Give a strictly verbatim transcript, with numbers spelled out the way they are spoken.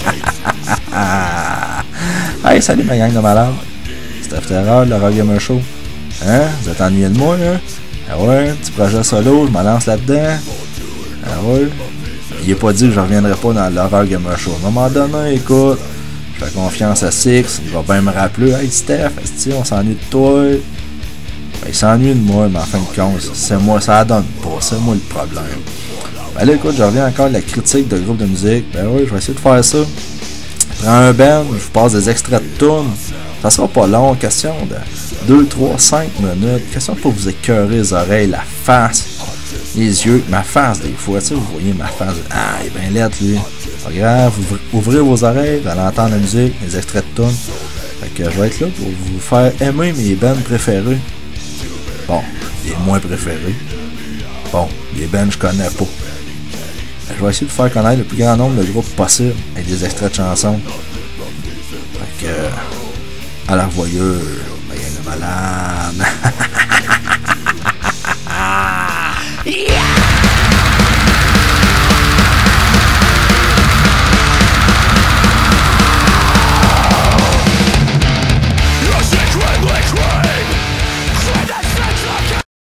Hey, salut ma gang de malades. Steph Terreur, le Rock Gamer Show. Hein? Vous êtes ennuyé de moi, là? Ah ouais, petit projet solo, je me lance là-dedans. Ah ouais. Il est pas dit que je reviendrai pas dans l'Horror Gamer Show. À un moment donné, écoute, je fais confiance à Six, il va bien me rappeler. Hey Steph, est-ce on s'ennuie de toi? Ben, il s'ennuie de moi, mais en fin de compte, c'est moi, ça donne pas, c'est moi le problème. Ben là, écoute, je reviens encore à la critique de groupe de musique. Ben oui, je vais essayer de faire ça. Je prends un band, je vous passe des extraits de tunes. Ça sera pas long, question de deux, trois, cinq minutes. Question pour vous écœurer les oreilles, la face, les yeux, ma face des fois. Tu sais, vous voyez ma face. Ah, il est bien laide, lui. Pas grave, ouvrez, ouvrez vos oreilles, vous allez entendre la musique, les extraits de tunes. Fait que je vais être là pour vous faire aimer mes bands préférés. Bon, les moins préférés. Bon, les bands je connais pas. Je vais essayer de faire connaître le plus grand nombre de groupes possible avec des extraits de chansons. Fait que, à la revoyeuse, ma gang de malade. Yeah!